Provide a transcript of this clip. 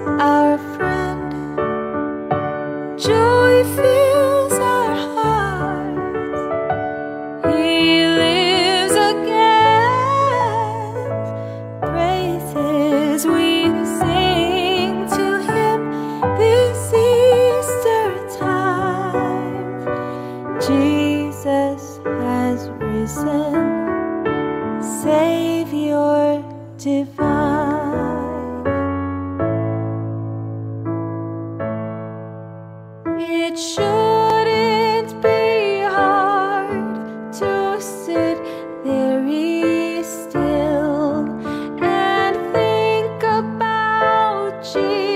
our friend. Joy fills our hearts. He lives again. Praises we sing to him this Easter time. Jesus has risen, Savior divine. It shouldn't be hard to sit very still and think about Jesus.